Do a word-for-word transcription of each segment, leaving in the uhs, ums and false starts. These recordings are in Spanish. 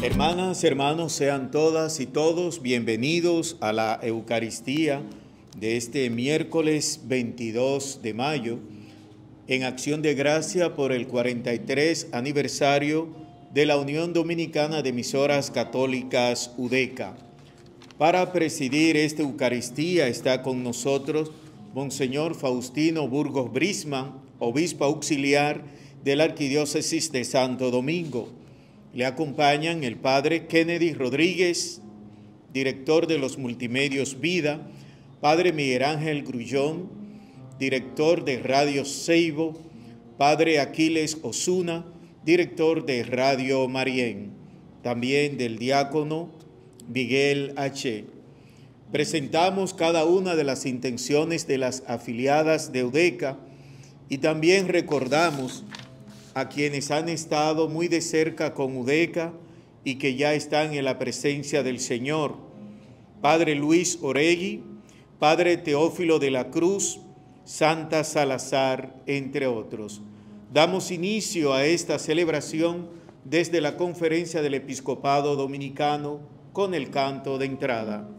Hermanas, hermanos, sean todas y todos bienvenidos a la Eucaristía de este miércoles veintidós de mayo, en acción de gracia por el cuarenta y tres aniversario de la Unión Dominicana de Emisoras Católicas UDECA. Para presidir esta Eucaristía está con nosotros Monseñor Faustino Burgos Brisman, obispo auxiliar de la Arquidiócesis de Santo Domingo. Le acompañan el Padre Kennedy Rodríguez, director de los Multimedios Vida, Padre Miguel Ángel Grullón, director de Radio Seibo, Padre Aquiles Osuna, director de Radio Marién, también del diácono Miguel H. Presentamos cada una de las intenciones de las afiliadas de UDECA y también recordamos a quienes han estado muy de cerca con UDECA y que ya están en la presencia del Señor. Padre Luis Oregui, Padre Teófilo de la Cruz, Santa Salazar, entre otros. Damos inicio a esta celebración desde la Conferencia del Episcopado Dominicano con el canto de entrada.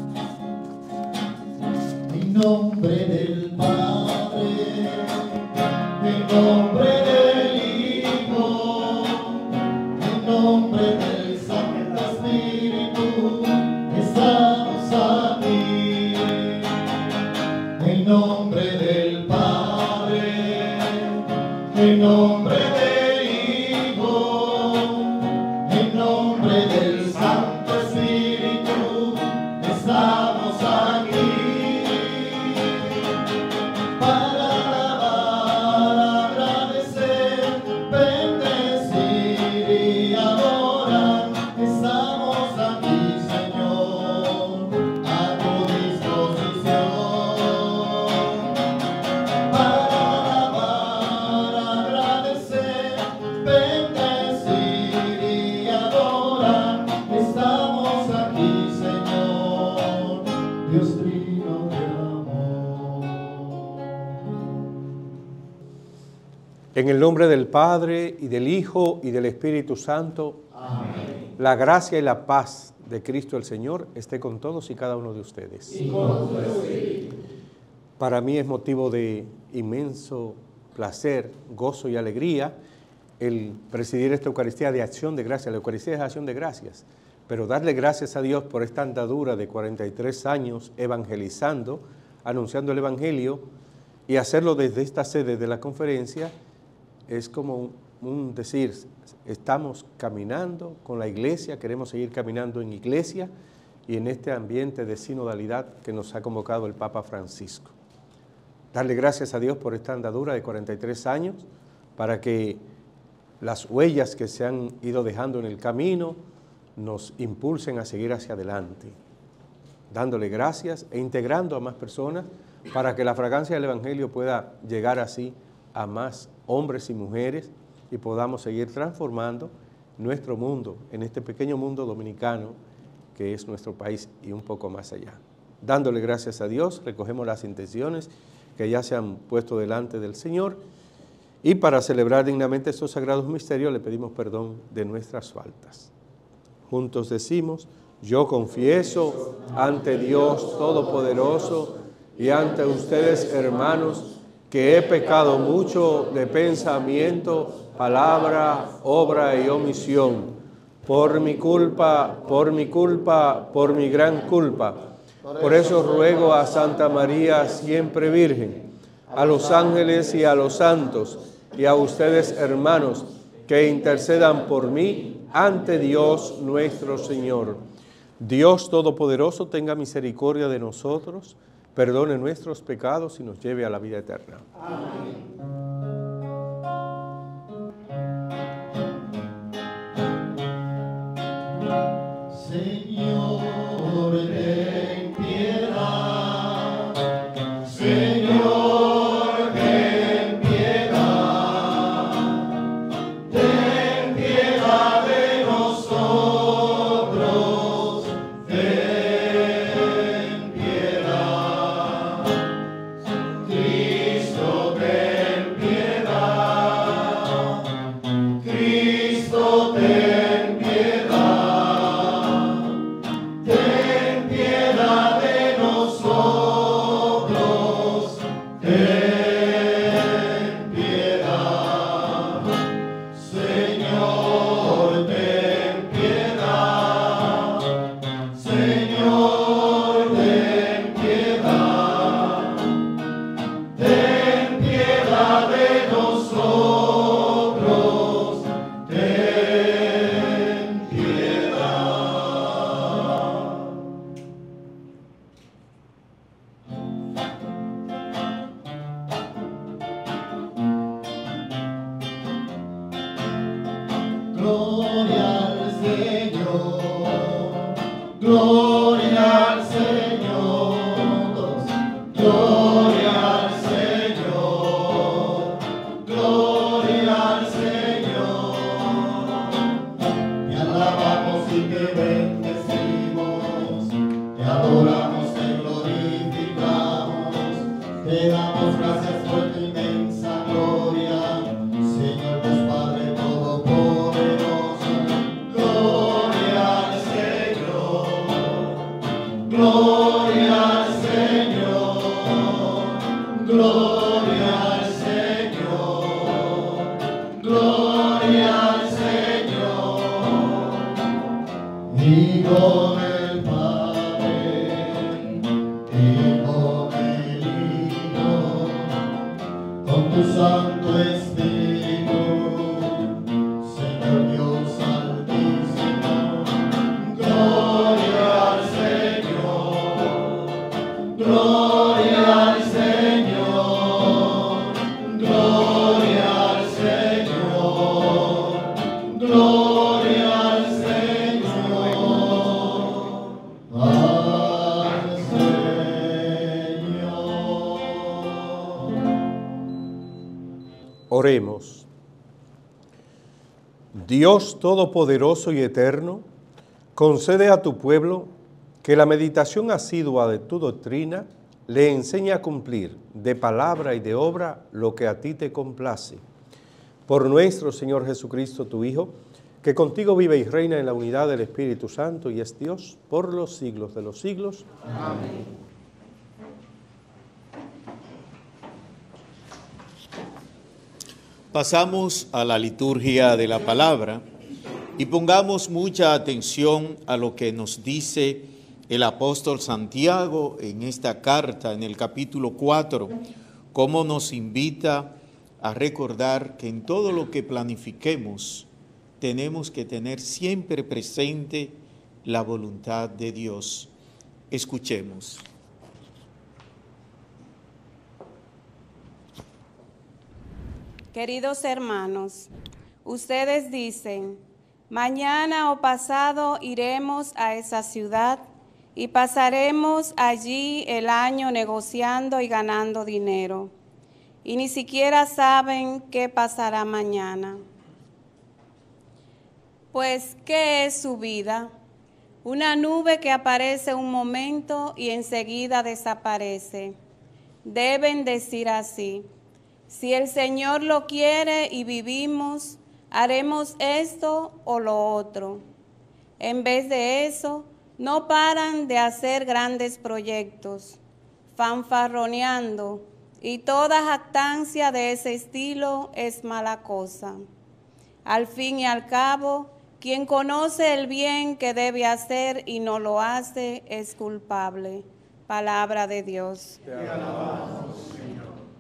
En nombre del Padre, en nombre del Hijo, en nombre del Santo Espíritu, estamos aquí. En nombre del Padre, en nombre del Hijo, en nombre del Santo Espíritu, estamos aquí. En el nombre del Padre, y del Hijo, y del Espíritu Santo. Amén. La gracia y la paz de Cristo el Señor esté con todos y cada uno de ustedes. Y con tu espíritu. Para mí es motivo de inmenso placer, gozo y alegría el presidir esta Eucaristía de acción de gracias. La Eucaristía es acción de gracias, pero darle gracias a Dios por esta andadura de cuarenta y tres años evangelizando, anunciando el Evangelio, y hacerlo desde esta sede de la conferencia. Es como un, un decir, estamos caminando con la iglesia, queremos seguir caminando en iglesia y en este ambiente de sinodalidad que nos ha convocado el Papa Francisco. Darle gracias a Dios por esta andadura de cuarenta y tres años, para que las huellas que se han ido dejando en el camino nos impulsen a seguir hacia adelante, dándole gracias e integrando a más personas para que la fragancia del Evangelio pueda llegar así a más hombres y mujeres y podamos seguir transformando nuestro mundo, en este pequeño mundo dominicano que es nuestro país y un poco más allá. Dándole gracias a Dios, recogemos las intenciones que ya se han puesto delante del Señor y para celebrar dignamente estos sagrados misterios le pedimos perdón de nuestras faltas. Juntos decimos: yo confieso ante Dios Todopoderoso y ante ustedes, hermanos, que he pecado mucho de pensamiento, palabra, obra y omisión, por mi culpa, por mi culpa, por mi gran culpa. Por eso ruego a Santa María, siempre Virgen, a los ángeles y a los santos, y a ustedes, hermanos, que intercedan por mí ante Dios nuestro Señor. Dios Todopoderoso tenga misericordia de nosotros, perdone nuestros pecados y nos lleve a la vida eterna. Amén. Señor, ten piedad. Señor, ten piedad. Ten piedad de nosotros. Ten piedad. Cristo, ten ten piedad. Señor, ten piedad. Señor, ten piedad. Ten piedad de nosotros. Ten piedad. Gloria al Señor, gloria al Señor, gloria al Señor, gloria al Señor. Te alabamos y te bendecimos, te adoramos, te glorificamos, te damos gracias por tu inmensa gloria, Señor Dios Padre Todopoderoso. Gloria al Señor, gloria al Señor, gloria al Señor, gloria al Señor. Y con el Padre, y con el Hijo, con tu Santo Espíritu, Señor Dios Altísimo. Gloria al Señor, gloria al Señor, gloria al Señor, gloria al Señor, al Señor. Oremos. Dios Todopoderoso y Eterno, concede a tu pueblo que la meditación asidua de tu doctrina le enseñe a cumplir de palabra y de obra lo que a ti te complace. Por nuestro Señor Jesucristo, tu Hijo, que contigo vive y reina en la unidad del Espíritu Santo y es Dios por los siglos de los siglos. Amén. Pasamos a la liturgia de la palabra y pongamos mucha atención a lo que nos dice el apóstol Santiago en esta carta, en el capítulo cuatro, cómo nos invita a recordar que en todo lo que planifiquemos tenemos que tener siempre presente la voluntad de Dios. Escuchemos. Queridos hermanos, ustedes dicen, mañana o pasado iremos a esa ciudad y pasaremos allí el año negociando y ganando dinero. Y ni siquiera saben qué pasará mañana. Pues, ¿qué es su vida? Una nube que aparece un momento y enseguida desaparece. Deben decir así: si el Señor lo quiere y vivimos, haremos esto o lo otro. En vez de eso, no paran de hacer grandes proyectos, fanfarroneando, y toda jactancia de ese estilo es mala cosa. Al fin y al cabo, quien conoce el bien que debe hacer y no lo hace es culpable. Palabra de Dios. Te alabamos, Señor.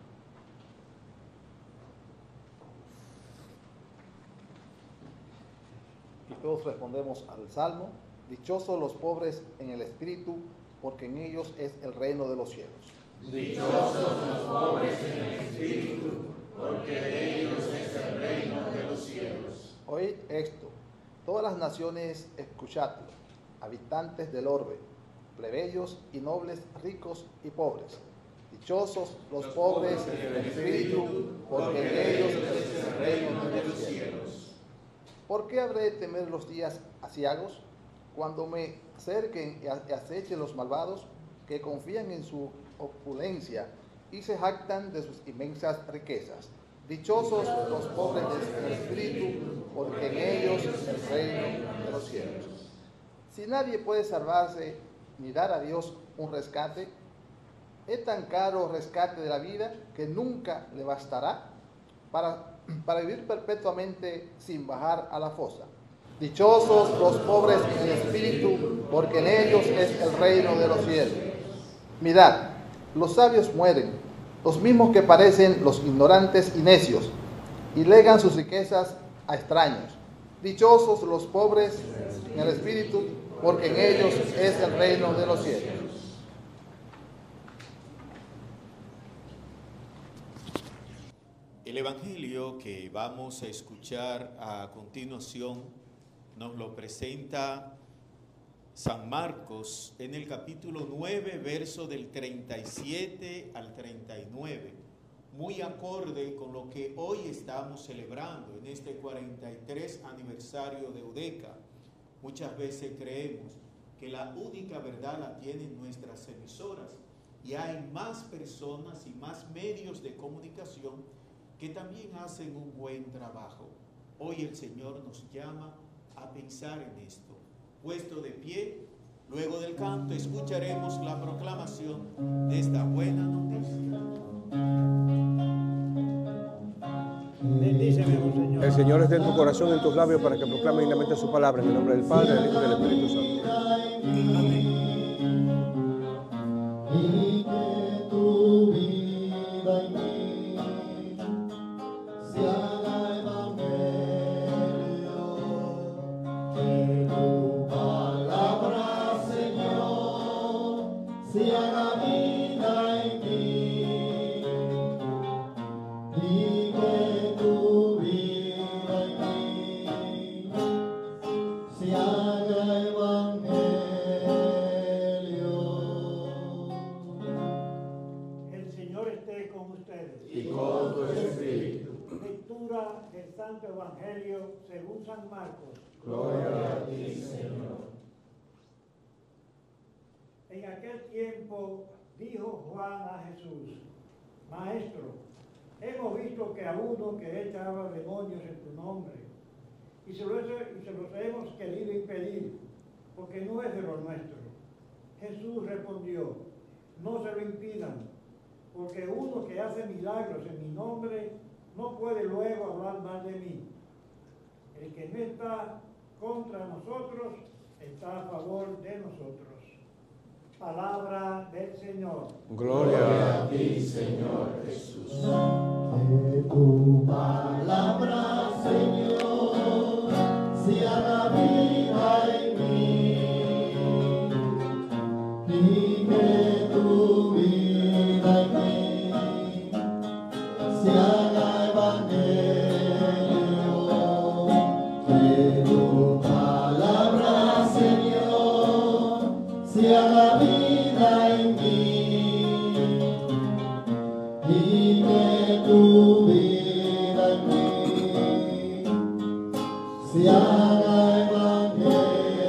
Y todos respondemos al Salmo: dichosos los pobres en el espíritu, porque en ellos es el reino de los cielos. Dichosos los pobres en el espíritu, porque de ellos es el reino de los cielos. Oíd esto, todas las naciones, escuchadlo, habitantes del orbe, plebeyos y nobles, ricos y pobres. Dichosos los, los pobres en el espíritu, porque de ellos es el reino de los cielos. ¿Por qué habré de temer los días aciagos, cuando me acerquen y acechen los malvados, que confían en su opulencia y se jactan de sus inmensas riquezas? Dichosos los pobres del espíritu, porque en ellos es el reino de los cielos. Si nadie puede salvarse ni dar a Dios un rescate, Es tan caro el rescate de la vida que nunca le bastará para, para vivir perpetuamente sin bajar a la fosa. Dichosos los pobres en el espíritu, porque en ellos es el reino de los cielos. Mirad, los sabios mueren, los mismos que parecen los ignorantes y necios, y legan sus riquezas a extraños. Dichosos los pobres en el espíritu, porque en ellos es el reino de los cielos. El Evangelio que vamos a escuchar a continuación nos lo presenta San Marcos en el capítulo nueve, verso del treinta y siete al treinta y nueve, muy acorde con lo que hoy estamos celebrando en este cuarenta y tres aniversario de Eudeca. Muchas veces creemos que la única verdad la tienen nuestras emisoras y hay más personas y más medios de comunicación que también hacen un buen trabajo. Hoy el Señor nos llama a pensar en esto. Puesto de pie, luego del canto escucharemos la proclamación de esta buena noticia. Bendíceme, oh Señor. El Señor esté en tu corazón, en tus labios, para que proclame dignamente su palabra, en el nombre del Padre, del Hijo y del Espíritu Santo. Amén. Y que tu vida en mí se haga evangelio, que tu palabra, Señor, se haga vida en mí, y que tu vida en mí se haga evangelio. El Señor esté con ustedes. Y con tu espíritu. Lectura del Santo Evangelio según San Marcos. Gloria a ti, Señor. En aquel tiempo dijo Juan a Jesús: Maestro, hemos visto que a uno que echaba demonios en tu nombre, y se los, y se los hemos querido impedir, porque no es de lo nuestro. Jesús respondió: no se lo impidan, porque uno que hace milagros en mi nombre no puede luego hablar mal de mí. El que no está contra nosotros está a favor de nosotros. Palabra del Señor. Gloria a ti, Señor Jesús. Que tu palabra, Señor, se haga viva en mí, y que tu vida en mí se haga evangelio. Que tu palabra, Señor, se haga vida en mí, y que tu vida en mí se haga evangelio.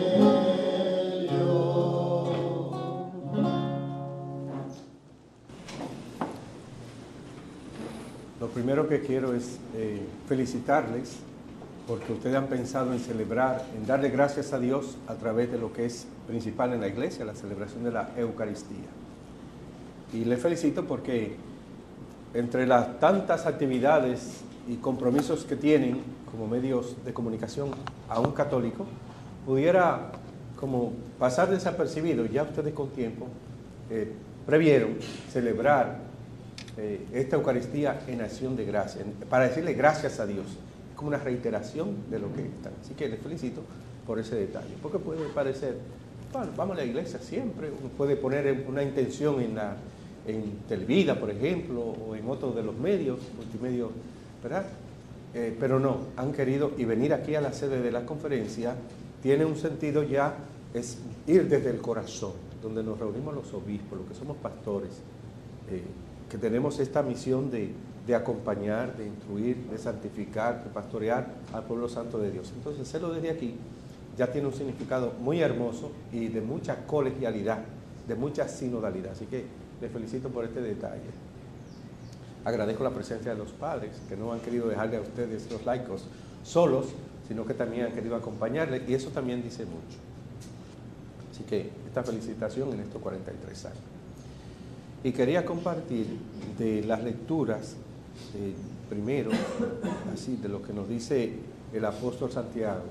Lo primero que quiero es eh, felicitarles porque ustedes han pensado en celebrar, en darle gracias a Dios a través de lo que es principal en la iglesia, la celebración de la Eucaristía. Y les felicito porque entre las tantas actividades y compromisos que tienen como medios de comunicación a un católico, pudiera como pasar desapercibido. Ya ustedes con tiempo eh, previeron celebrar eh, esta Eucaristía en acción de gracia, para decirle gracias a Dios, como una reiteración de lo que están. Así que les felicito por ese detalle, porque puede parecer, bueno, vamos a la iglesia siempre, uno puede poner una intención en la en Televida, por ejemplo, o en otros de los medios, multimedios, ¿verdad? Eh, pero no, han querido, y venir aquí a la sede de la conferencia tiene un sentido ya, es ir desde el corazón, donde nos reunimos los obispos, los que somos pastores, eh, que tenemos esta misión de, de acompañar, de instruir, de santificar, de pastorear al pueblo santo de Dios. Entonces, hacerlo desde aquí ya tiene un significado muy hermoso y de mucha colegialidad, de mucha sinodalidad. Así que les felicito por este detalle. Agradezco la presencia de los padres, que no han querido dejarle a ustedes, los laicos, solos, sino que también han querido acompañarles, y eso también dice mucho. Así que esta felicitación en estos cuarenta y tres años. Y quería compartir de las lecturas, eh, primero, así, de lo que nos dice el apóstol Santiago,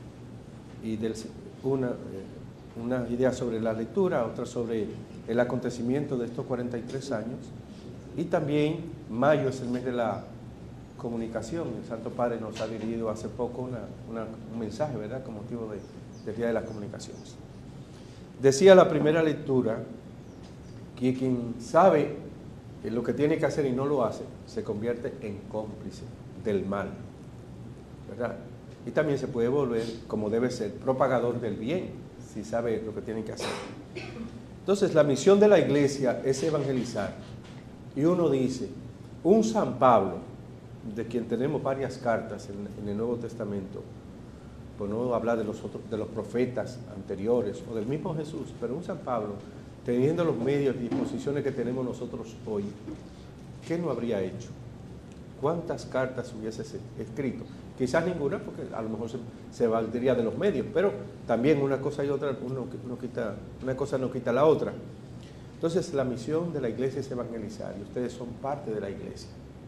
y del, una, eh, una idea sobre la lectura, otra sobre el acontecimiento de estos cuarenta y tres años, y también mayo es el mes de la comunicación. El Santo Padre nos ha dirigido hace poco una, una, un mensaje, ¿verdad?, con motivo de, del Día de las Comunicaciones. Decía la primera lectura que quien sabe lo que tiene que hacer y no lo hace, se convierte en cómplice del mal, ¿verdad? Y también se puede volver, como debe ser, propagador del bien, si sabe lo que tiene que hacer. Entonces, la misión de la iglesia es evangelizar. Y uno dice, un San Pablo, de quien tenemos varias cartas en, en el Nuevo Testamento, por no hablar de los, otros, de los profetas anteriores o del mismo Jesús, pero un San Pablo, teniendo los medios y disposiciones que tenemos nosotros hoy, ¿qué no habría hecho? ¿Cuántas cartas hubiese escrito? Quizás ninguna, porque a lo mejor se, se valdría de los medios, pero también una cosa y otra, uno, uno quita, una cosa no quita la otra. Entonces, la misión de la iglesia es evangelizar, y ustedes son parte de la iglesia.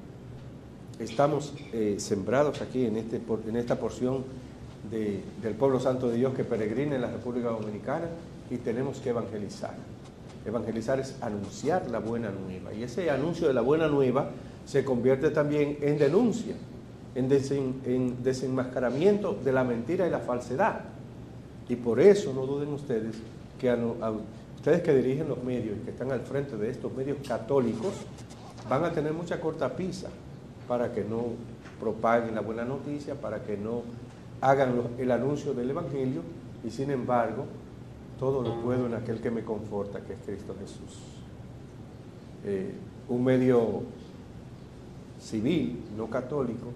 Estamos eh, sembrados aquí en, este, en esta porción de, del pueblo santo de Dios que peregrina en la República Dominicana, y tenemos que evangelizar. Evangelizar es anunciar la buena nueva, y ese anuncio de la buena nueva se convierte también en denuncia, en, desen, en desenmascaramiento de la mentira y la falsedad. Y por eso no duden ustedes que a, a, ustedes que dirigen los medios y que están al frente de estos medios católicos van a tener mucha cortapisa para que no propaguen la buena noticia, para que no hagan los, el anuncio del Evangelio, y sin embargo, todo lo puedo en aquel que me conforta, que es Cristo Jesús. Eh, un medio civil, no católico,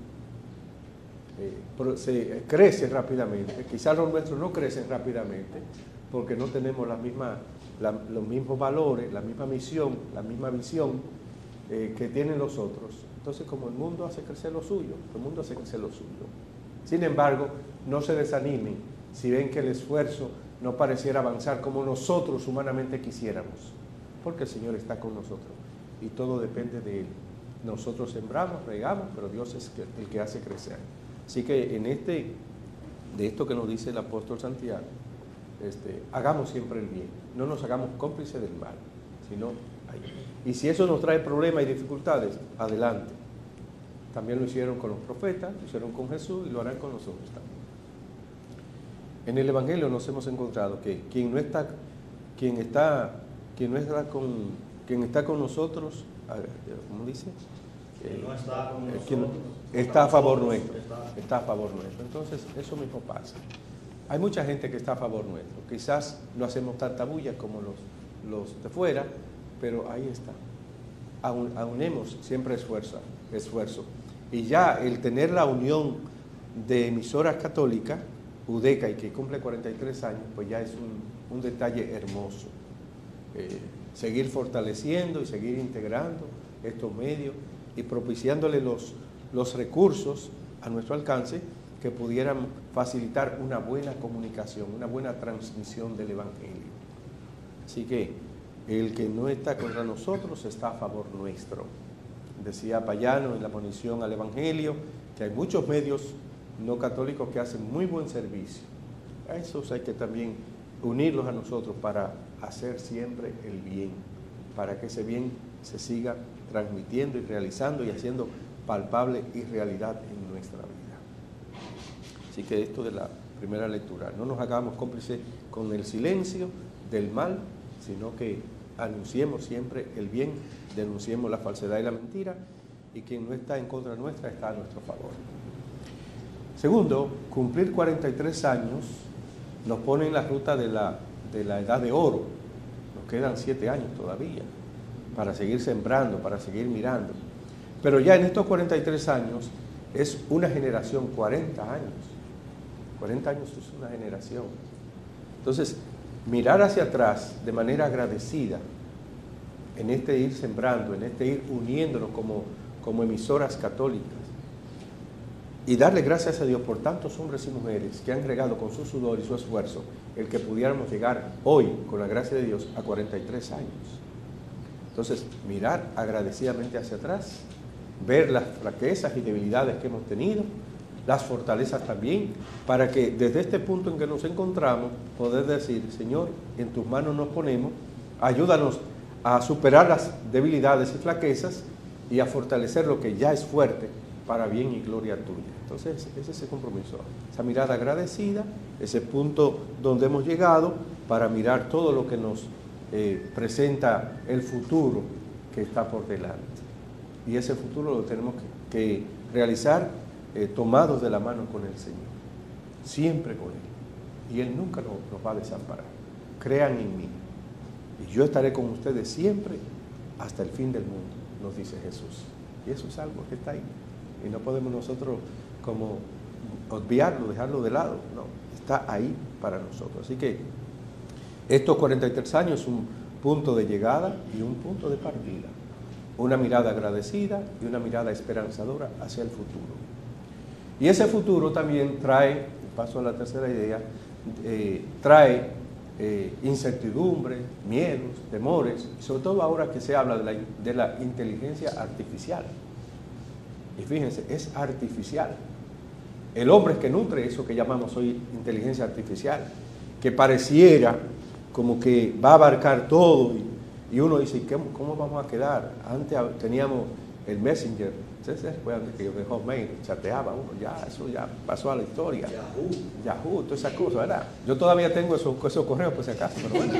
eh, se crece rápidamente. Quizás los nuestros no crecen rápidamente porque no tenemos la misma, la, los mismos valores, la misma misión, la misma visión eh, que tienen los otros. Entonces, como el mundo hace crecer lo suyo, el mundo hace crecer lo suyo. Sin embargo, no se desanimen si ven que el esfuerzo no pareciera avanzar como nosotros humanamente quisiéramos, porque el Señor está con nosotros y todo depende de Él. Nosotros sembramos, regamos, pero Dios es el que hace crecer. Así que en este, de esto que nos dice el apóstol Santiago, este, hagamos siempre el bien, no nos hagamos cómplices del mal, sino ahí. Y si eso nos trae problemas y dificultades, adelante. También lo hicieron con los profetas, lo hicieron con Jesús y lo harán con nosotros también. En el Evangelio nos hemos encontrado que quien no está, quien está, quien no está con, quien está con nosotros, ¿cómo dice? Quien no está con nosotros, quien está a favor nuestro, está a favor nuestro. Entonces, eso mismo pasa. Hay mucha gente que está a favor nuestro. Quizás no hacemos tanta bulla como los, los de fuera, pero ahí está. Aun, aunemos siempre esfuerzo, esfuerzo. Y ya el tener la unión de emisoras católicas, UDECA, y que cumple cuarenta y tres años, pues ya es un, un detalle hermoso. Eh, seguir fortaleciendo y seguir integrando estos medios y propiciándole los, los recursos a nuestro alcance que pudieran facilitar una buena comunicación, una buena transmisión del Evangelio. Así que el que no está contra nosotros está a favor nuestro. Decía Payano en la monición al Evangelio que hay muchos medios no católicos que hacen muy buen servicio. A esos hay que también unirlos a nosotros para hacer siempre el bien, para que ese bien se siga transmitiendo y realizando y haciendo palpable y realidad en nuestra vida. Así que esto de la primera lectura, no nos hagamos cómplices con el silencio del mal, sino que anunciemos siempre el bien, denunciemos la falsedad y la mentira, y quien no está en contra nuestra está a nuestro favor. Segundo, cumplir cuarenta y tres años nos pone en la ruta de la, de la edad de oro. Nos quedan siete años todavía para seguir sembrando, para seguir mirando. Pero ya en estos cuarenta y tres años es una generación, cuarenta años. cuarenta años es una generación. Entonces, mirar hacia atrás de manera agradecida en este ir sembrando, en este ir uniéndonos como, como emisoras católicas, y darle gracias a Dios por tantos hombres y mujeres que han regado con su sudor y su esfuerzo el que pudiéramos llegar hoy, con la gracia de Dios, a cuarenta y tres años. Entonces, mirar agradecidamente hacia atrás, ver las flaquezas y debilidades que hemos tenido, las fortalezas también, para que desde este punto en que nos encontramos, poder decir, Señor, en tus manos nos ponemos, ayúdanos a superar las debilidades y flaquezas y a fortalecer lo que ya es fuerte para bien y gloria tuya. Entonces, ese es ese compromiso, esa mirada agradecida, ese punto donde hemos llegado para mirar todo lo que nos eh, presenta el futuro que está por delante. Y ese futuro lo tenemos que, que realizar eh, tomados de la mano con el Señor, siempre con Él. Y Él nunca nos, nos va a desamparar. Crean en mí. Y yo estaré con ustedes siempre hasta el fin del mundo, nos dice Jesús. Y eso es algo que está ahí. Y no podemos nosotros como obviarlo, dejarlo de lado. No, está ahí para nosotros. Así que estos cuarenta y tres años es un punto de llegada y un punto de partida. Una mirada agradecida y una mirada esperanzadora hacia el futuro. Y ese futuro también trae, paso a la tercera idea, eh, trae eh, incertidumbre, miedos, temores, y sobre todo ahora que se habla de la, de la inteligencia artificial. Y fíjense, es artificial. El hombre es que nutre eso que llamamos hoy inteligencia artificial, que pareciera como que va a abarcar todo, y, y uno dice, ¿cómo vamos a quedar? Antes teníamos el Messenger, ¿ustedes se recuerdan que yo de Hotmail chateaba uno? Ya, eso ya pasó a la historia. Yahoo. Yahoo, todas esas cosas, ¿verdad? Yo todavía tengo esos, esos correos por si acaso, pero bueno.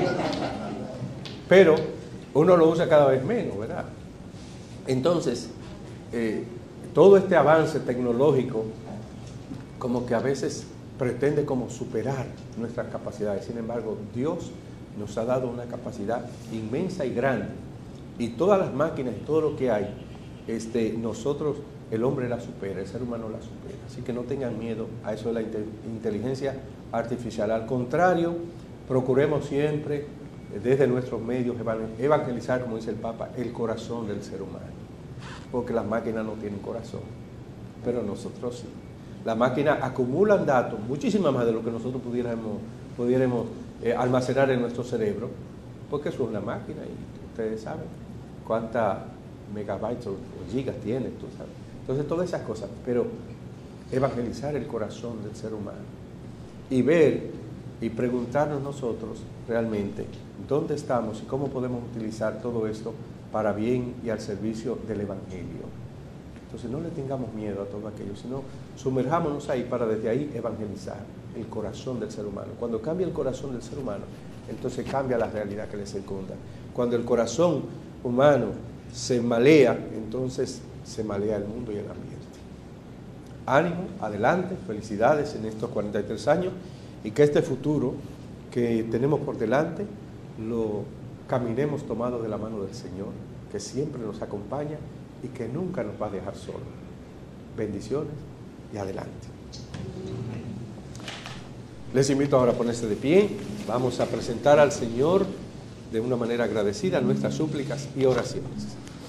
Pero uno lo usa cada vez menos, ¿verdad? Entonces, eh, todo este avance tecnológico como que a veces pretende como superar nuestras capacidades. Sin embargo, Dios nos ha dado una capacidad inmensa y grande. Y todas las máquinas y todo lo que hay, este, nosotros, el hombre la supera, el ser humano la supera. Así que no tengan miedo a eso de la inteligencia artificial. Al contrario, procuremos siempre, desde nuestros medios, evangelizar, como dice el Papa, el corazón del ser humano. Porque las máquinas no tienen corazón, pero nosotros sí. Las máquinas acumulan datos, muchísimas más de lo que nosotros pudiéramos, pudiéramos eh, almacenar en nuestro cerebro, porque eso es una máquina y ustedes saben cuántas megabytes o, o gigas tiene, tú sabes. Entonces todas esas cosas, pero evangelizar el corazón del ser humano y ver y preguntarnos nosotros realmente dónde estamos y cómo podemos utilizar todo esto para bien y al servicio del Evangelio. Entonces no le tengamos miedo a todo aquello, sino sumerjámonos ahí para desde ahí evangelizar el corazón del ser humano. Cuando cambia el corazón del ser humano, entonces cambia la realidad que le circunda. Cuando el corazón humano se malea, entonces se malea el mundo y el ambiente. Ánimo, adelante, felicidades en estos cuarenta y tres años y que este futuro que tenemos por delante lo caminemos tomados de la mano del Señor, que siempre nos acompaña y que nunca nos va a dejar solos. Bendiciones y adelante. Les invito ahora a ponerse de pie. Vamos a presentar al Señor de una manera agradecida nuestras súplicas y oraciones.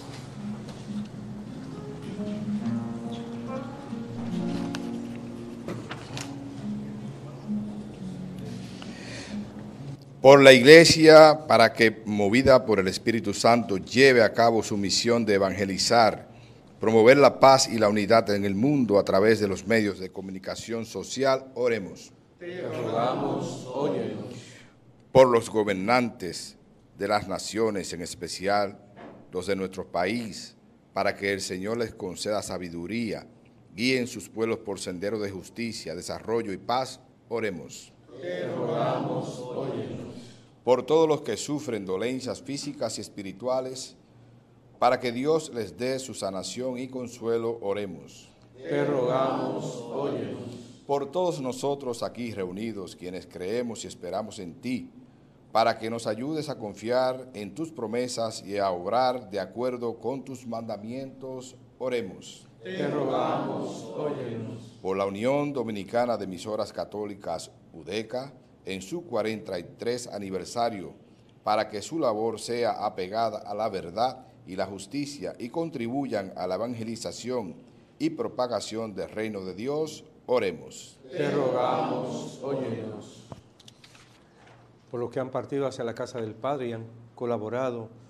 Por la Iglesia, para que, movida por el Espíritu Santo, lleve a cabo su misión de evangelizar, promover la paz y la unidad en el mundo a través de los medios de comunicación social, oremos. Te rogamos, óyenos. Por los gobernantes de las naciones, en especial los de nuestro país, para que el Señor les conceda sabiduría, guíen sus pueblos por senderos de justicia, desarrollo y paz, oremos. Te rogamos, óyenos. Por todos los que sufren dolencias físicas y espirituales, para que Dios les dé su sanación y consuelo, oremos. Te rogamos, óyenos. Por todos nosotros aquí reunidos, quienes creemos y esperamos en ti, para que nos ayudes a confiar en tus promesas y a obrar de acuerdo con tus mandamientos, oremos. Te rogamos, óyenos. Por la Unión Dominicana de Emisoras Católicas, UDECA, en su cuarenta y tres aniversario, para que su labor sea apegada a la verdad y la justicia y contribuyan a la evangelización y propagación del reino de Dios, oremos. Te rogamos, óyenos. Por los que han partido hacia la casa del Padre y han colaborado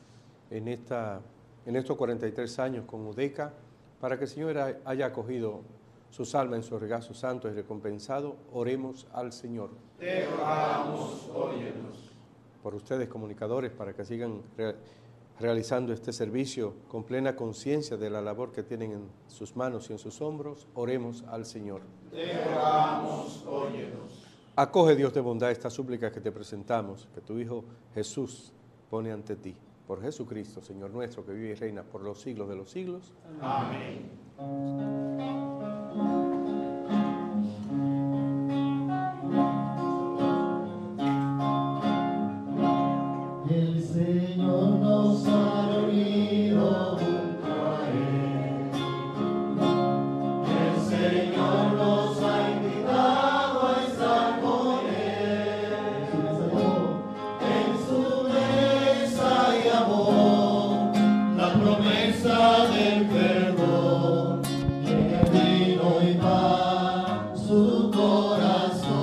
en, esta, en estos cuarenta y tres años con UDECA, para que el Señor haya acogido sus almas en su regazo santo y recompensado. Oremos al Señor. Te rogamos, óyenos. Por ustedes, comunicadores, para que sigan re realizando este servicio con plena conciencia de la labor que tienen en sus manos y en sus hombros, oremos al Señor. Te rogamos, óyenos. Acoge, Dios de bondad, estas súplicas que te presentamos, que tu Hijo Jesús pone ante ti. Por Jesucristo, Señor nuestro, que vive y reina por los siglos de los siglos. Amén. El Señor nos ha reunido junto a Él. El Señor nos ha invitado a estar con Él. En su mesa y amor, la promesa del perdón, y en el vino y pan, su corazón.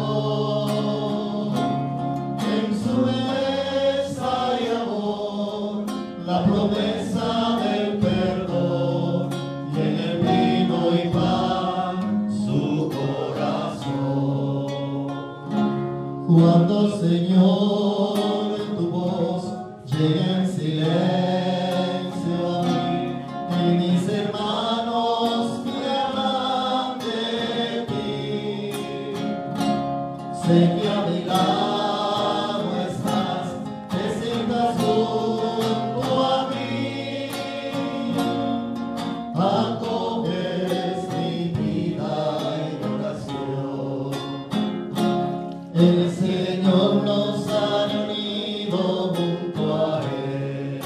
En su mesa y amor, la promesa del perdón, y en el vino y pan, su corazón. Cuando, Señor, en tu voz llega en silencio a mí, y mis hermanos me hablan de ti, sé que a mi lado estás, te sientas junto a mí, acoges mi vida y oración. El Señor nos ha reunido junto a Él.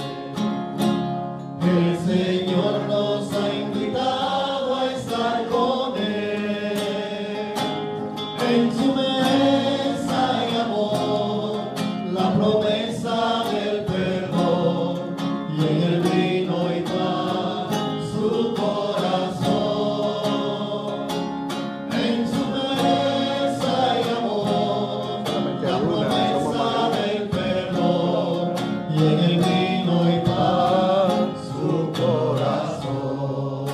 El Señor nos ha invitado a estar con Él. En su mesa y amor, la promesa del perdón, y en el vino y pan, su corazón. En su mesa y amor, la promesa del perdón, y en el vino y pan, su corazón.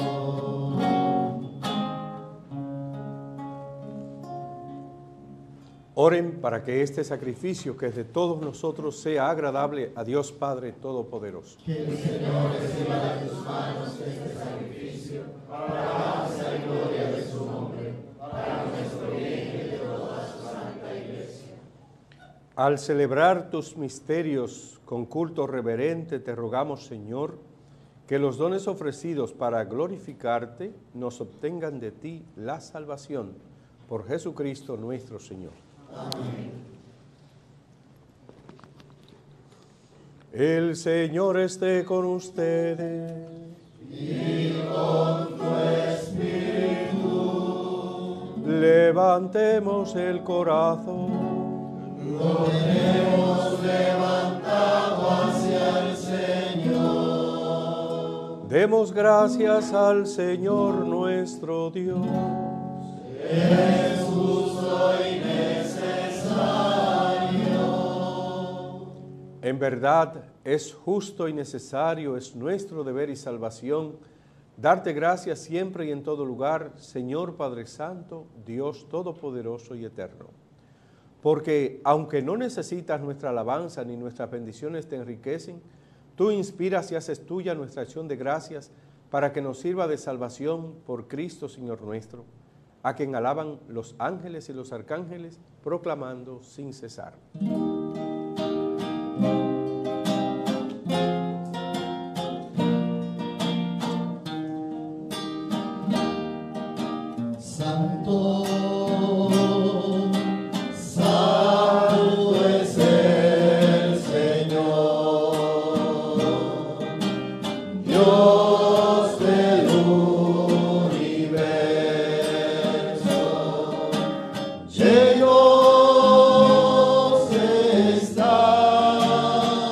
Oren para que este sacrificio que es de todos nosotros sea agradable a Dios Padre Todopoderoso. Que el Señor reciba de tus manos este sacrificio para alabanza y gloria de su nombre, para nuestro bien y de toda su santa iglesia. Al celebrar tus misterios con culto reverente, te rogamos, Señor, que los dones ofrecidos para glorificarte nos obtengan de ti la salvación. Por Jesucristo nuestro Señor. Amén. El Señor esté con ustedes. Y con tu espíritu. Levantemos el corazón. Lo tenemos levantado hacia el Señor. Demos gracias al Señor nuestro Dios. Es justo y necesario. En verdad, es justo y necesario, es nuestro deber y salvación, darte gracias siempre y en todo lugar, Señor Padre Santo, Dios Todopoderoso y Eterno. Porque, aunque no necesitas nuestra alabanza ni nuestras bendiciones te enriquecen, tú inspiras y haces tuya nuestra acción de gracias para que nos sirva de salvación por Cristo, Señor nuestro, a quien alaban los ángeles y los arcángeles, proclamando sin cesar. Santo, santo es el Señor, Dios del universo. Llenos están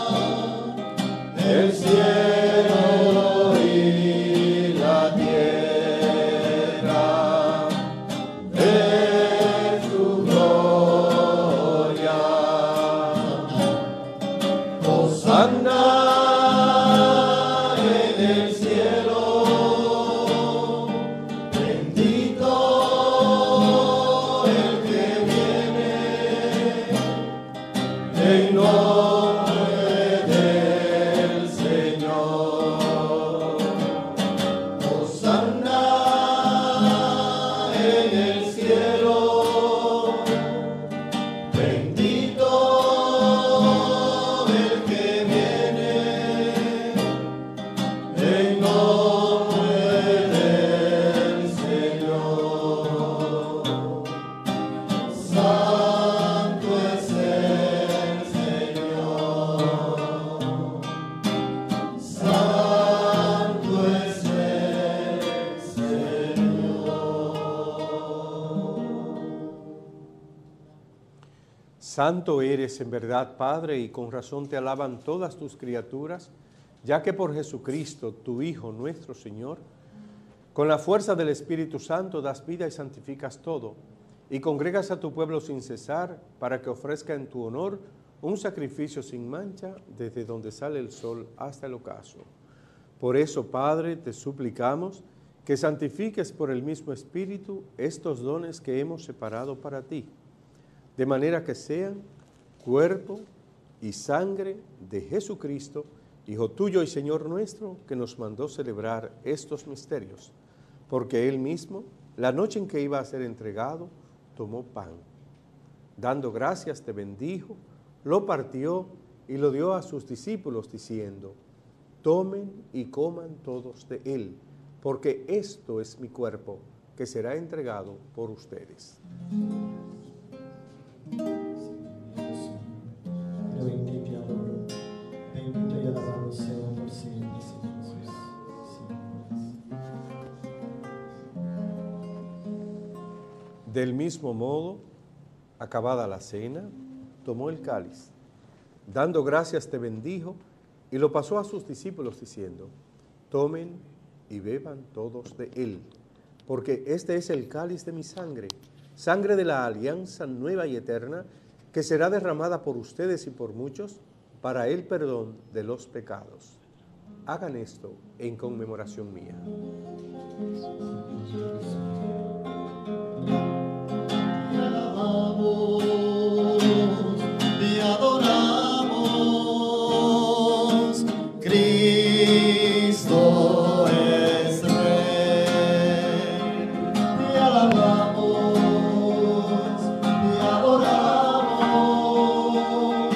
Santo eres en verdad, Padre, y con razón te alaban todas tus criaturas, ya que por Jesucristo, tu Hijo nuestro Señor, con la fuerza del Espíritu Santo das vida y santificas todo, y congregas a tu pueblo sin cesar, para que ofrezca en tu honor un sacrificio sin mancha desde donde sale el sol hasta el ocaso. Por eso, Padre, te suplicamos que santifiques por el mismo Espíritu estos dones que hemos separado para ti, de manera que sean cuerpo y sangre de Jesucristo, Hijo tuyo y Señor nuestro, que nos mandó celebrar estos misterios, porque Él mismo, la noche en que iba a ser entregado, tomó pan. Dando gracias, te bendijo, lo partió y lo dio a sus discípulos, diciendo: tomen y coman todos de él, porque esto es mi cuerpo, que será entregado por ustedes. Creo en ti, te adoro. Bendito y alabado sea por siempre, Señor Jesús. Del mismo modo, acabada la cena, tomó el cáliz, dando gracias te bendijo, y lo pasó a sus discípulos diciendo: tomen y beban todos de él, porque este es el cáliz de mi sangre, sangre de la alianza nueva y eterna, que será derramada por ustedes y por muchos para el perdón de los pecados. Hagan esto en conmemoración mía. Te alabamos, te adoramos, Cristo es Rey. Te alabamos, te adoramos,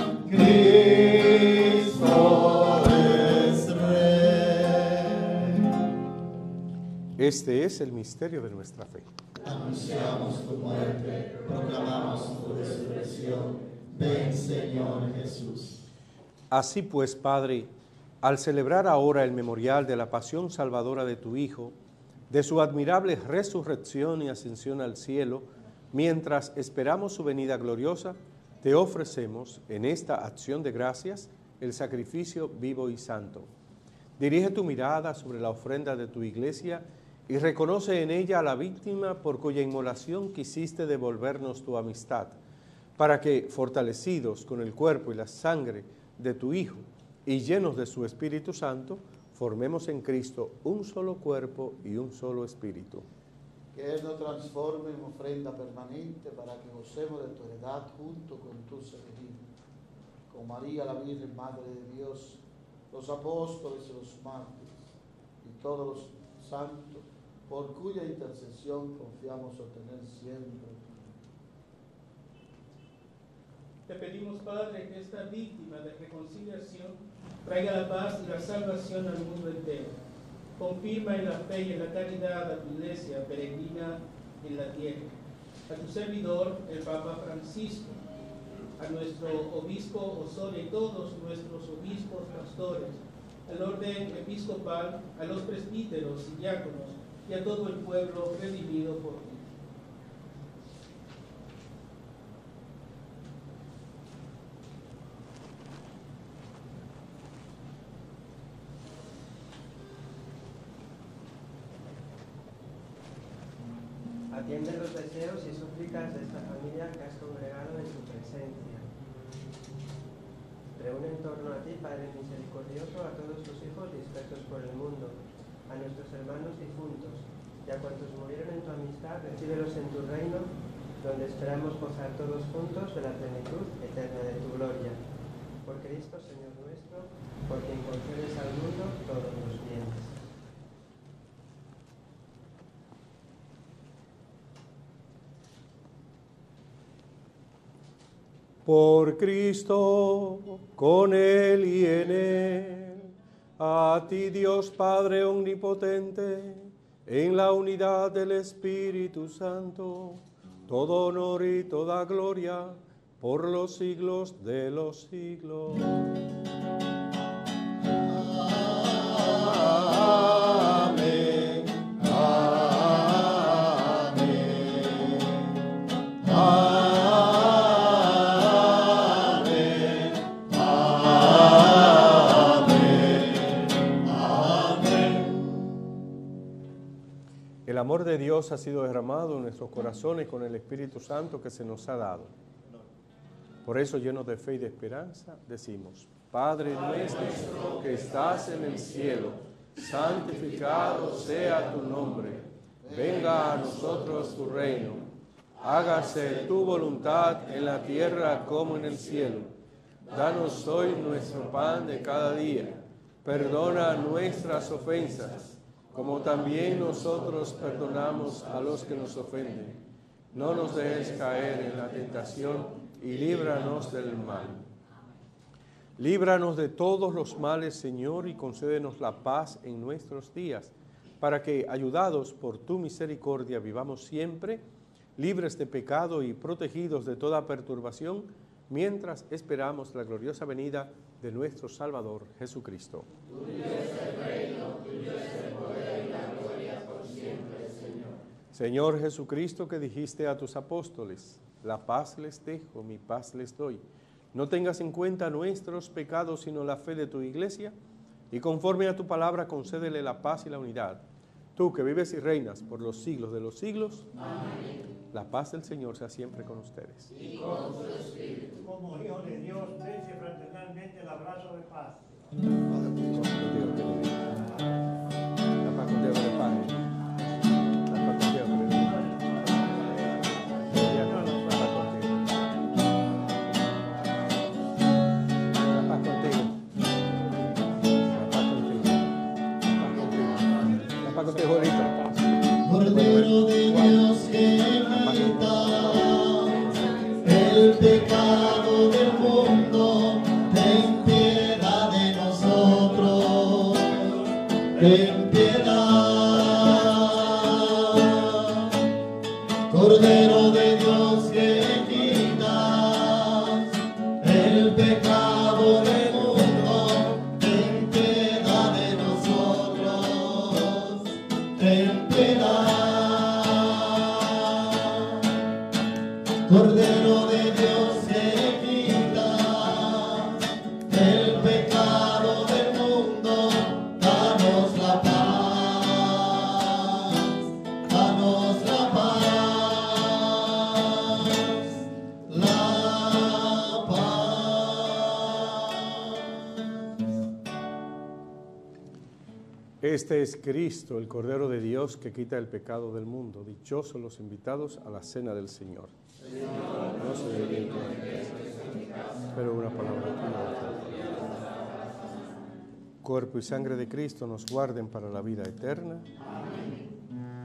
Cristo es Rey. Este es el misterio de nuestra fe. Anunciamos tu muerte, proclamamos tu resurrección. Ven, Señor Jesús. Así pues, Padre, al celebrar ahora el memorial de la pasión salvadora de tu Hijo, de su admirable resurrección y ascensión al cielo, mientras esperamos su venida gloriosa, te ofrecemos en esta acción de gracias el sacrificio vivo y santo. Dirige tu mirada sobre la ofrenda de tu iglesia y reconoce en ella a la víctima por cuya inmolación quisiste devolvernos tu amistad, para que, fortalecidos con el cuerpo y la sangre de tu Hijo y llenos de su Espíritu Santo, formemos en Cristo un solo cuerpo y un solo espíritu. Que Él nos transforme en ofrenda permanente para que gocemos de tu heredad junto con tus elegidos, con María la Virgen, Madre de Dios, los apóstoles y los mártires y todos los santos, por cuya intercesión confiamos obtener siempre. Te pedimos, Padre, que esta víctima de reconciliación traiga la paz y la salvación al mundo entero. Confirma en la fe y en la caridad a tu iglesia peregrina en la tierra. A tu servidor, el Papa Francisco, a nuestro obispo Osorio y todos nuestros obispos pastores, al orden episcopal, a los presbíteros y diáconos y a todo el pueblo redimido por ti. Atiende los deseos y súplicas de esta familia que has congregado en tu presencia. Reúne en torno a ti, Padre misericordioso, a todos tus hijos dispersos por el mundo, a nuestros hermanos difuntos, y a cuantos murieron en tu amistad, recíbelos en tu reino, donde esperamos gozar todos juntos de la plenitud eterna de tu gloria. Por Cristo, Señor nuestro, por quien concedes al mundo todos los bienes. Por Cristo, con Él y en Él, a ti Dios Padre Omnipotente, en la unidad del Espíritu Santo, todo honor y toda gloria por los siglos de los siglos. Amén. Amén. Amén. El amor de Dios ha sido derramado en nuestros corazones con el Espíritu Santo que se nos ha dado. Por eso, llenos de fe y de esperanza, decimos: Padre nuestro que estás en el cielo, santificado sea tu nombre. Venga a nosotros tu reino. Hágase tu voluntad en la tierra como en el cielo. Danos hoy nuestro pan de cada día. Perdona nuestras ofensas, como también nosotros perdonamos a los que nos ofenden. No nos dejes caer en la tentación y líbranos del mal. Líbranos de todos los males, Señor, y concédenos la paz en nuestros días, para que, ayudados por tu misericordia, vivamos siempre libres de pecado y protegidos de toda perturbación, mientras esperamos la gloriosa venida de nuestro Salvador, Jesucristo. Tuyo es el reino, tuyo es el poder y la gloria por siempre, Señor. Señor Jesucristo, que dijiste a tus apóstoles: la paz les dejo, mi paz les doy. No tengas en cuenta nuestros pecados, sino la fe de tu iglesia, y conforme a tu palabra concédele la paz y la unidad. Tú que vives y reinas por los siglos de los siglos. Amén. La paz del Señor sea siempre con ustedes. Y con su espíritu. Como hijo de Dios, dense fraternalmente el abrazo de paz. La paz con Dios, de paz. La paz con Dios, de paz. Cordero de Dios que quita el pecado del mundo, ten piedad de nosotros, ten piedad. Cordero de Dios que quitas el pecado del mundo, ten piedad de nosotros, ten piedad. Cordero de Dios que quitas el pecado del mundo, danos la paz, danos la paz, la paz. Este es Cristo, el Cordero de Dios que quita el pecado del mundo. Dichosos los invitados a la cena del Señor. No soy digno, pero una palabra tuya. Cuerpo y sangre de Cristo nos guarden para la vida eterna. Amén.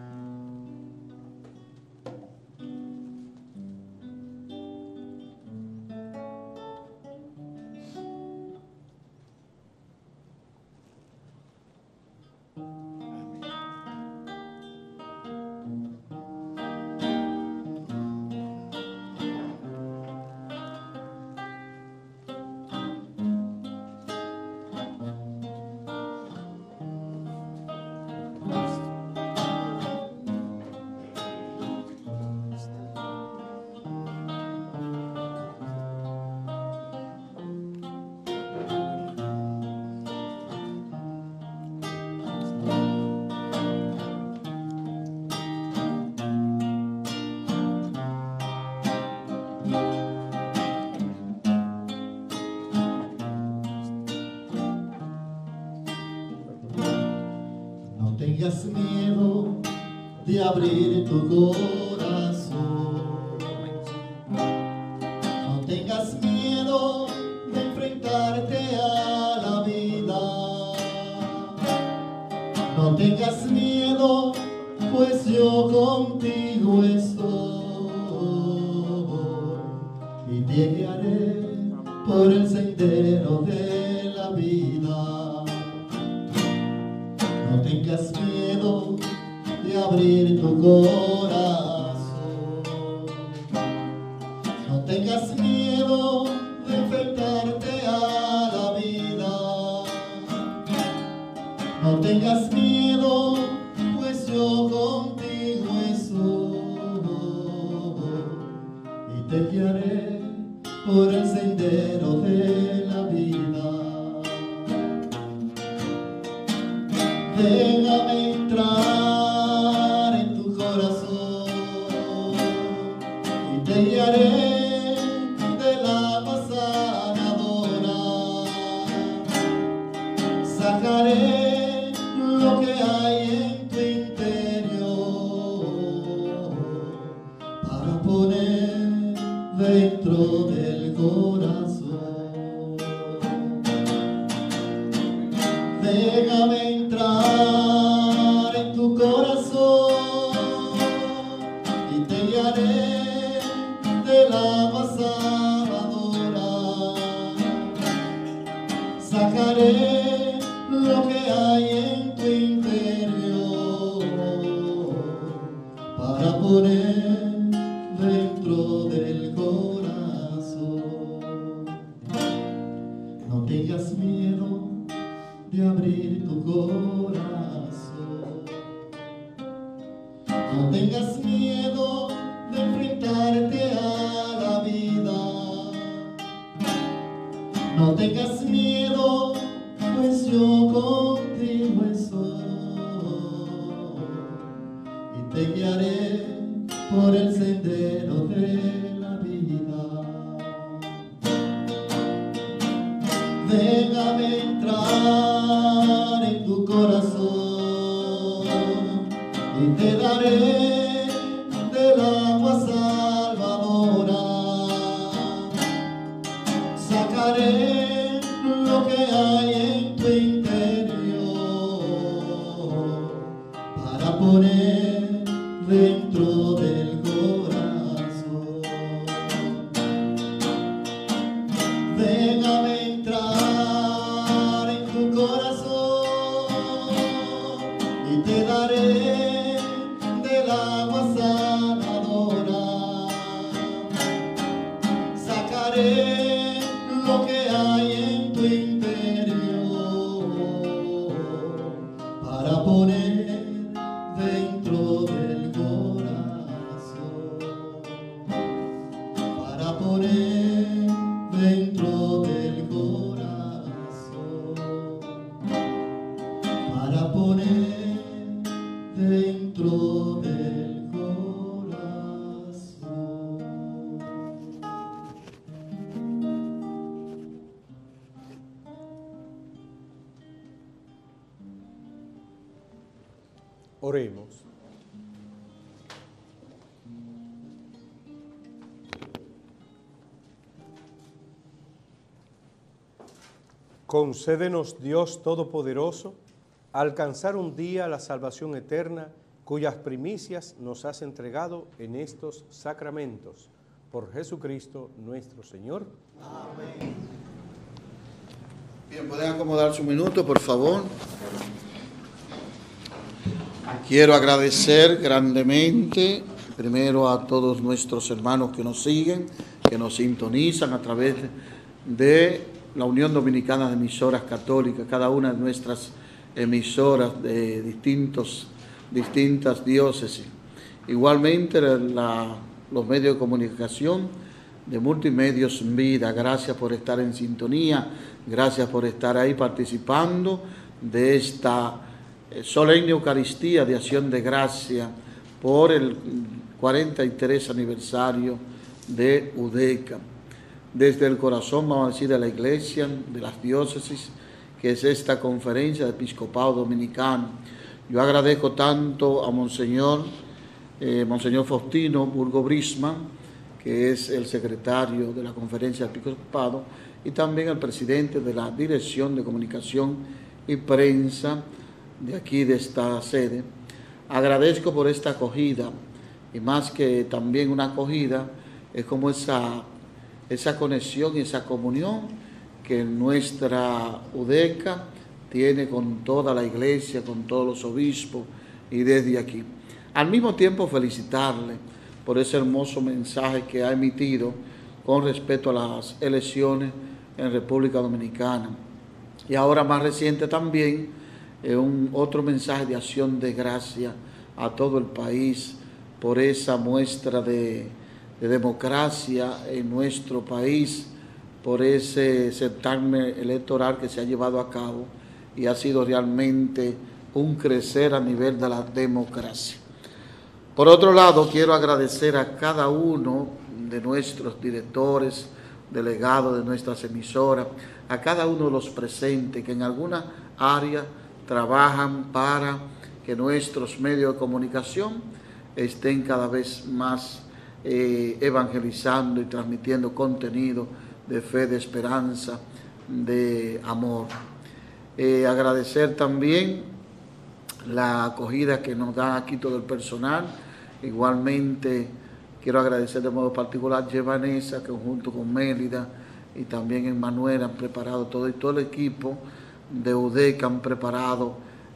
No tengas miedo de abrir tu corazón. No tengas miedo de enfrentarte a la vida. No tengas miedo, pues yo contigo estoy y te guiaré por el sendero de la vida. No tengas miedo de abrir tu corazón. No tengas miedo de enfrentarte a la vida. No tengas miedo, pues yo contigo estoy y te guiaré por el sendero de la vida. Déjame entrar guiaré del agua sanadora, sacaré lo que hay en tu interior para poner dentro del corazón. Déjame entrar en tu corazón y te guiaré del agua sanadora, sacaré lo que hay en tu interior para poner dentro del corazón. No tengas miedo de abrir tu corazón, no tengas miedo de enfrentarte a la vida, no tengas miedo, pues yo contigo estoy y te guiaré por el sendero de la vida. Déjame entrar en tu corazón y te daré del agua salvadora, sacaré lo que hay en tu interior para poner dentro del corazón. Déjame entrar en tu corazón y te daré del agua sanadora, sacaré lo que hay en tu interior para poner dentro del corazón, para poner dentro del corazón, para poner dentro del corazón. Oremos. Concédenos, Dios Todopoderoso, alcanzar un día la salvación eterna, cuyas primicias nos has entregado en estos sacramentos. Por Jesucristo nuestro Señor. Amén. Bien, ¿pueden acomodarse un minuto, por favor? Quiero agradecer grandemente, primero a todos nuestros hermanos que nos siguen, que nos sintonizan a través de la Unión Dominicana de Emisoras Católicas, cada una de nuestras emisoras de distintos, distintas diócesis. Igualmente la, los medios de comunicación de Multimedios Vida, gracias por estar en sintonía, gracias por estar ahí participando de esta solemne Eucaristía de Acción de Gracia por el cuarenta y tres aniversario de UDECA. Desde el corazón, vamos a decir, de la Iglesia, de las diócesis, que es esta conferencia de Episcopado Dominicano. Yo agradezco tanto a Monseñor, eh, Monseñor Faustino Burgo Brisman, que es el secretario de la conferencia de Episcopado, y también al presidente de la Dirección de Comunicación y Prensa de aquí, de esta sede. Agradezco por esta acogida, y más que también una acogida, es como esa, esa conexión y esa comunión que nuestra UDECA tiene con toda la iglesia, con todos los obispos y desde aquí. Al mismo tiempo felicitarle por ese hermoso mensaje que ha emitido con respecto a las elecciones en República Dominicana. Y ahora más reciente también, eh, un otro mensaje de acción de gracia a todo el país por esa muestra de, de democracia en nuestro país, por ese certamen electoral que se ha llevado a cabo y ha sido realmente un crecer a nivel de la democracia. Por otro lado, quiero agradecer a cada uno de nuestros directores, delegados de nuestras emisoras, a cada uno de los presentes que en alguna área trabajan para que nuestros medios de comunicación estén cada vez más eh, evangelizando y transmitiendo contenido de fe, de esperanza, de amor. Eh, agradecer también la acogida que nos da aquí todo el personal. Igualmente quiero agradecer de modo particular a Vanessa, que junto con Mélida y también Emmanuel han preparado todo, y todo el equipo de U D E C han preparado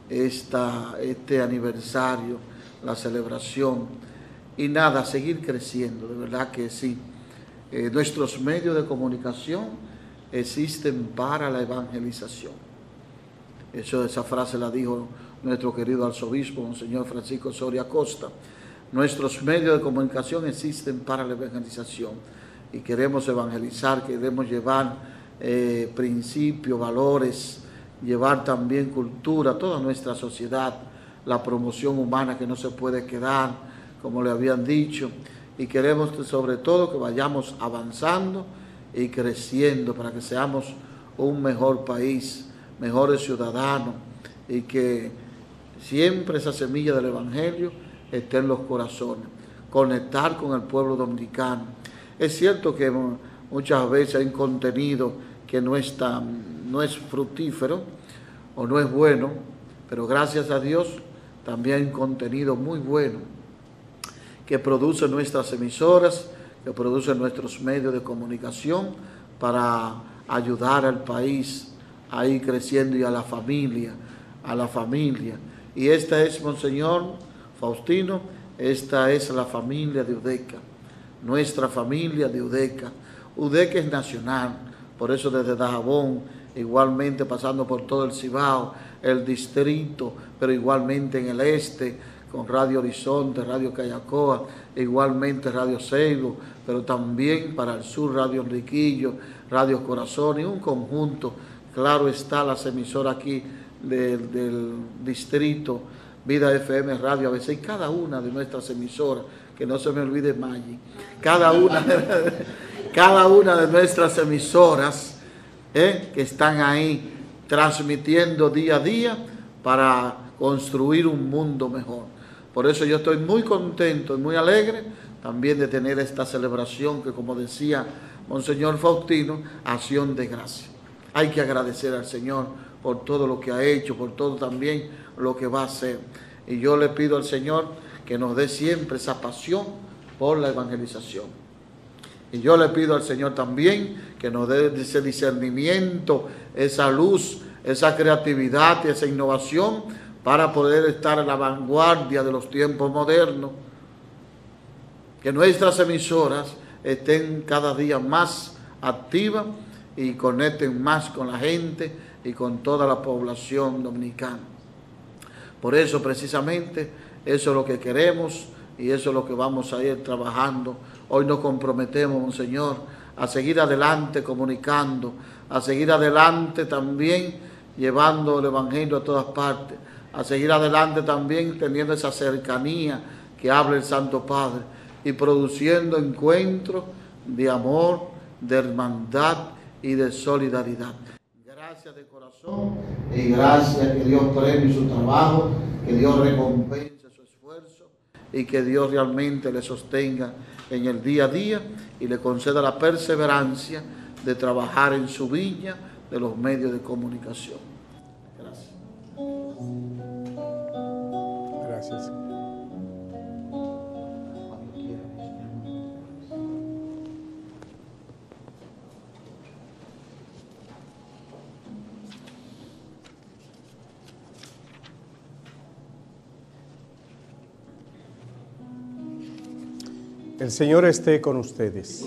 esta, este aniversario, la celebración. Y nada, seguir creciendo, de verdad que sí. Eh, nuestros medios de comunicación existen para la evangelización. Eso, esa frase la dijo nuestro querido arzobispo, Monseñor Francisco Soria Costa. Nuestros medios de comunicación existen para la evangelización y queremos evangelizar, queremos llevar eh, principios, valores, llevar también cultura a toda nuestra sociedad, la promoción humana que no se puede quedar, como le habían dicho, y queremos que sobre todo que vayamos avanzando y creciendo para que seamos un mejor país, mejores ciudadanos, y que siempre esa semilla del Evangelio esté en los corazones, conectar con el pueblo dominicano. Es cierto que muchas veces hay un contenido que no es, tan, no es fructífero o no es bueno, pero gracias a Dios también hay un contenido muy bueno que producen nuestras emisoras, que producen nuestros medios de comunicación para ayudar al país a ir creciendo y a la familia, a la familia. Y esta es, Monseñor Faustino, esta es la familia de U D E C A, nuestra familia de U D E C A. U D E C A es nacional, por eso desde Dajabón, igualmente pasando por todo el Cibao, el distrito, pero igualmente en el este, con Radio Horizonte, Radio Cayacoa, igualmente Radio Seibo, pero también para el sur Radio Enriquillo, Radio Corazón y un conjunto. Claro está las emisoras aquí del, del distrito, Vida F M Radio A B C, y cada una de nuestras emisoras, que no se me olvide Maggi, cada una de, cada una de nuestras emisoras eh, que están ahí transmitiendo día a día para construir un mundo mejor. Por eso yo estoy muy contento y muy alegre también de tener esta celebración que, como decía Monseñor Faustino, acción de gracia. Hay que agradecer al Señor por todo lo que ha hecho, por todo también lo que va a hacer. Y yo le pido al Señor que nos dé siempre esa pasión por la evangelización. Y yo le pido al Señor también que nos dé ese discernimiento, esa luz, esa creatividad y esa innovación para poder estar en la vanguardia de los tiempos modernos. Que nuestras emisoras estén cada día más activas y conecten más con la gente y con toda la población dominicana. Por eso precisamente eso es lo que queremos y eso es lo que vamos a ir trabajando. Hoy nos comprometemos, Monseñor, a seguir adelante comunicando, a seguir adelante también llevando el Evangelio a todas partes, a seguir adelante también teniendo esa cercanía que habla el Santo Padre y produciendo encuentros de amor, de hermandad y de solidaridad. Gracias de corazón y gracias, que Dios premie su trabajo, que Dios recompense su esfuerzo y que Dios realmente le sostenga en el día a día y le conceda la perseverancia de trabajar en su viña de los medios de comunicación. Gracias. Gracias. El Señor esté con ustedes.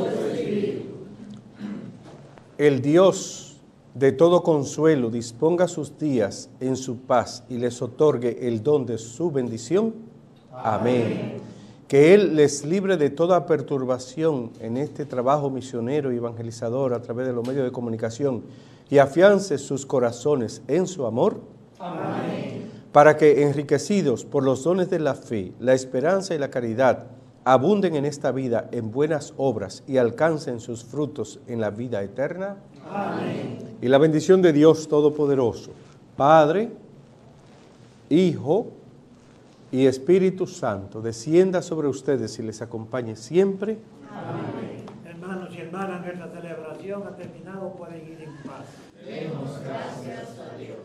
El Dios de todo consuelo disponga sus días en su paz y les otorgue el don de su bendición. Amén. Que Él les libre de toda perturbación en este trabajo misionero y evangelizador a través de los medios de comunicación y afiance sus corazones en su amor. Amén. para que, enriquecidos por los dones de la fe, la esperanza y la caridad, abunden en esta vida en buenas obras y alcancen sus frutos en la vida eterna. Amén. Y la bendición de Dios Todopoderoso, Padre, Hijo y Espíritu Santo, descienda sobre ustedes y les acompañe siempre. Amén. Hermanos y hermanas, nuestra celebración ha terminado, pueden ir en paz. Demos gracias a Dios.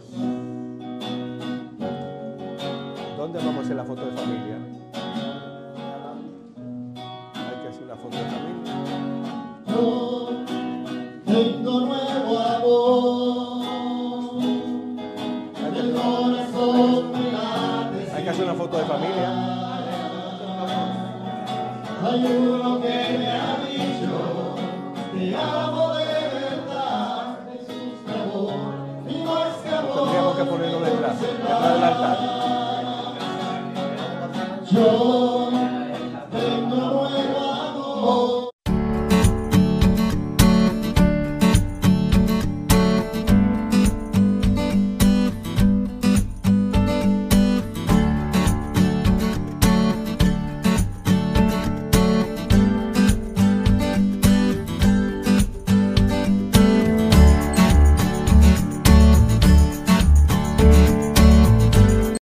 ¿Dónde vamos a hacer la foto de familia? Hay que hacer una foto de familia. Yo tengo nuevo amor. El corazón me late. Hay que hacer una foto de familia. Hay uno que me ha dicho, te amo de verdad. Jesús, mi amor, y más que amor. Tendríamos que ponerlo detrás, detrás del altar. Yo